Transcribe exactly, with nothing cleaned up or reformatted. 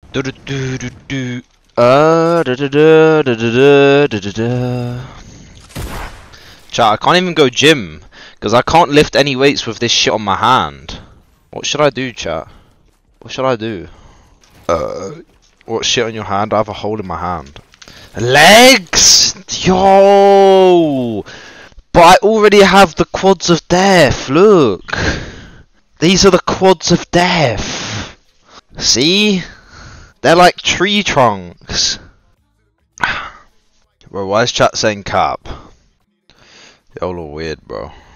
Do do do do do. Uh, da da da da da da da da. Chat, I can't even go gym because I can't lift any weights with this shit on my hand. What should I do, chat? What should I do? Uh, what shit on your hand? I have a hole in my hand. Legs! Yo! But I already have the quads of death, look! These are the quads of death! See? They're like tree trunks! Bro, why is chat saying cap? Y'all are weird, bro.